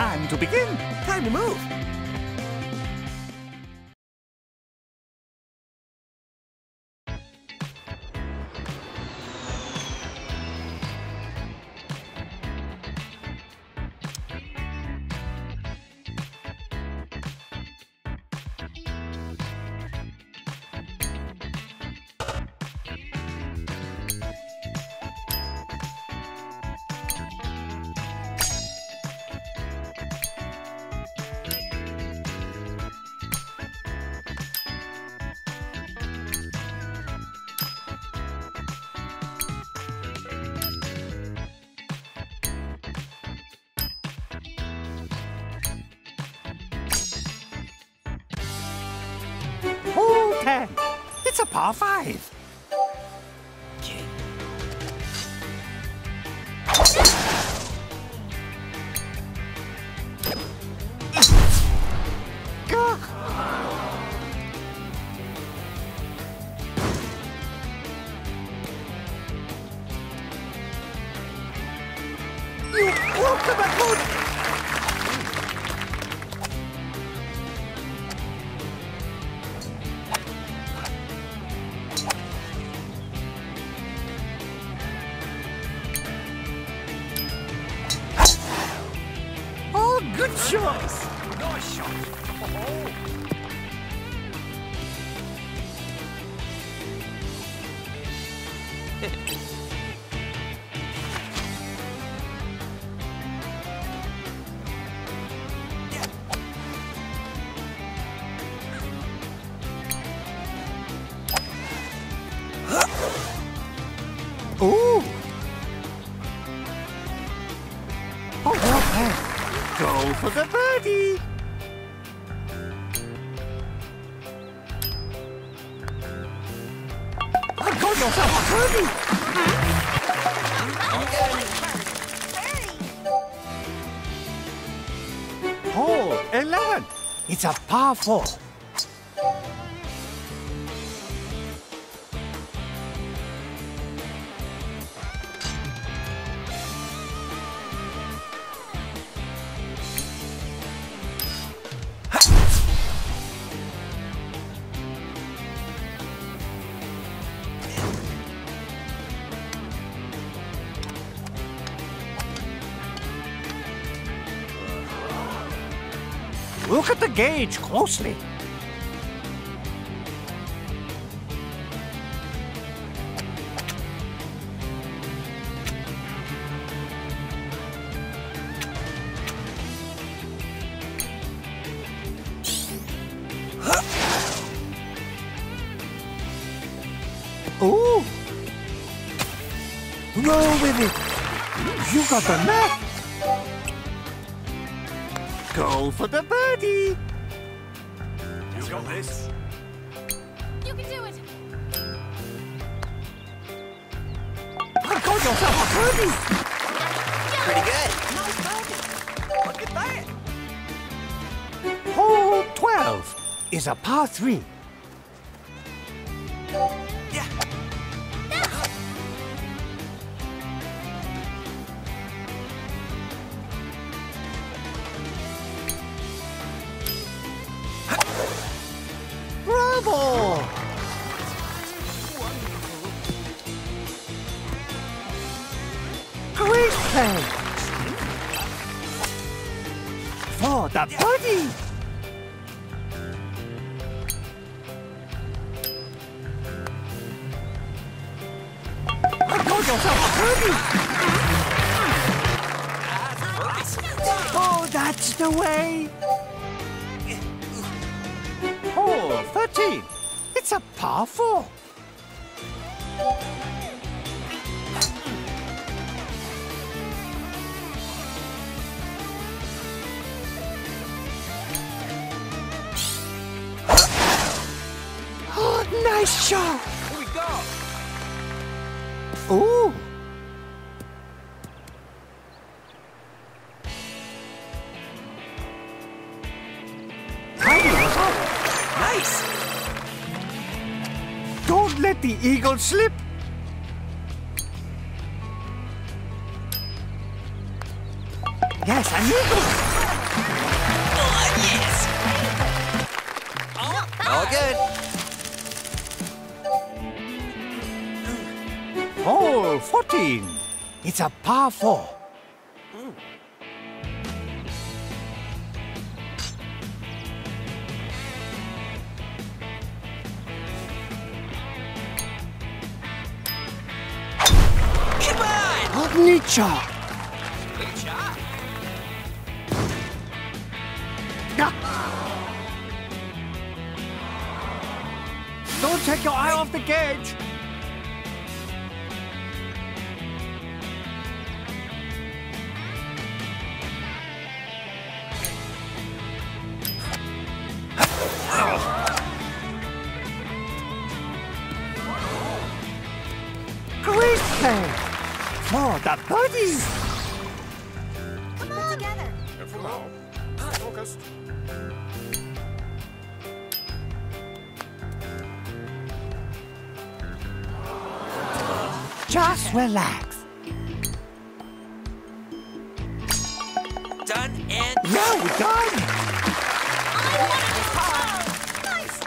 Time to begin. Time to move. Hole 10. It's a par 5. Okay. Gah. You broke the record! Oh, good shot! Nice shot. Oh. Ooh! Oh, well played. Go for the birdie! Oh, got yourself a birdie! Hole 11. It's a par 4. Look at the gauge closely. Ooh! Roll with it! You got the net! Go for the birdie! You got this. You can do it! Got yourself a birdie! Pretty good. Nice birdie. Look at that. Hole 12 is a par 3. Yeah. Bravo! Great play! For the birdie! Got yourself a birdie! Oh, that's the way! Hole 13. It's a par 4. Oh, nice shot! Here we go. Ooh! Tidy us up! Nice. Don't let the eagle slip! Yes, an eagle! Oh, yes. All good. Hole 14. It's a par 4. Come on. Neat shot. Good shot. Don't take your eye off the gauge. Great play for the birdies. Come on. Together. Careful now. Focused. Just relax. Done and Well done. Nice.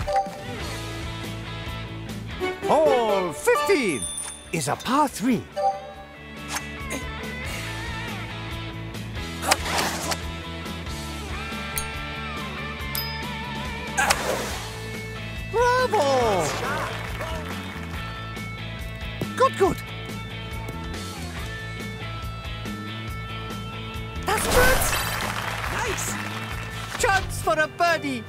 Hole 15 is a par 3. Bravo! Good, good. That's good. nice. Chance for a birdie.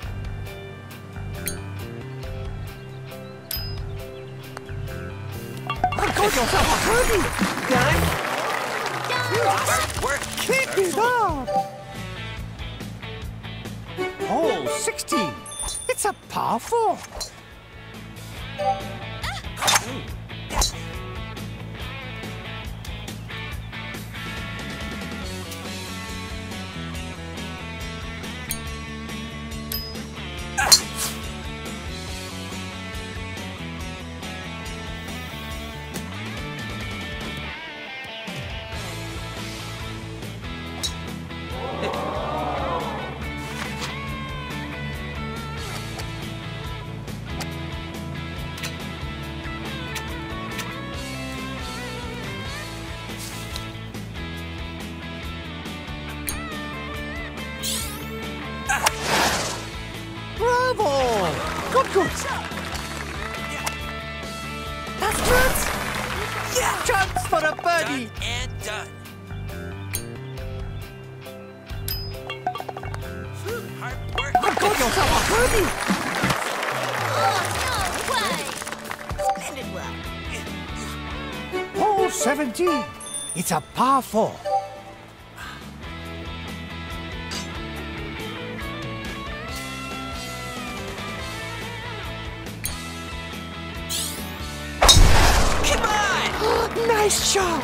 Got yourself a birdie. Done. Done. Hard work. Keep it up. Hole 16. It's a par 4. Bravo! Good, good. That's good. Yeah. Chance for a birdie. Done and done. Hard work. Got yourself a birdie. Oh, no way. Splendid work. Hole 17. It's a par 4. Come on. Nice shot.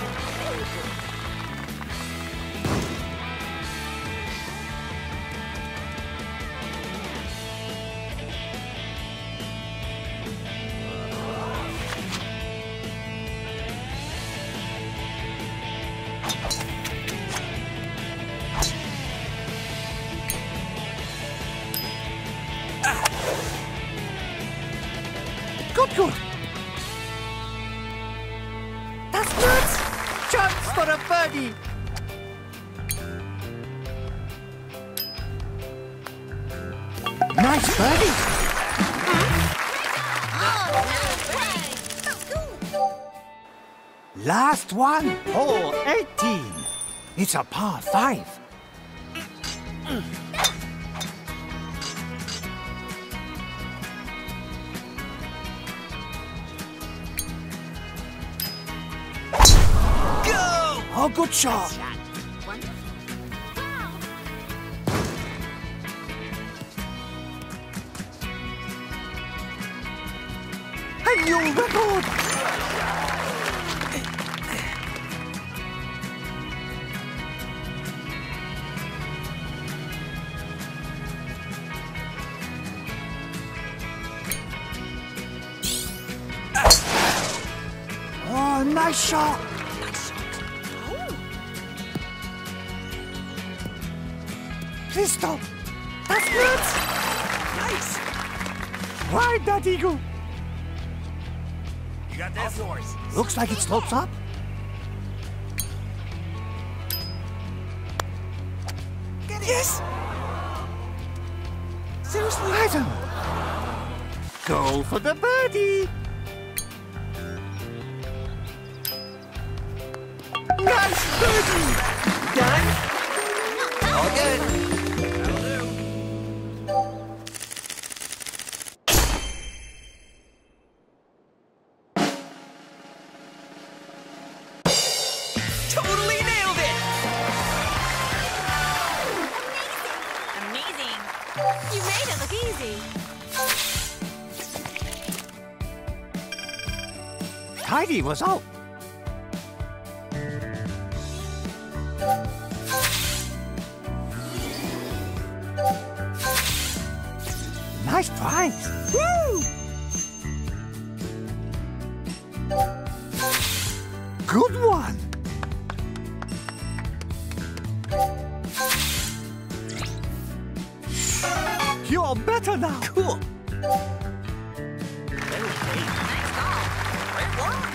Good, good. That's good. Chance for a birdie. Nice birdie. Last one. Hole 18. It's a par 5. Go. Oh, good shot. A new record. Oh, nice shot. Please stop. That's good. Nice. Ride that eagle. You got this. Yours. Looks like it slopes up. Get it. Yes. Seriously? Item. Go for the birdie. Nice birdie. Done? All good. That'll do. Totally nailed it! Amazing. You made it look easy. Heidi was out. Nice prize. Woo! Good one. You're better now. Cool. Nice ball. Great work.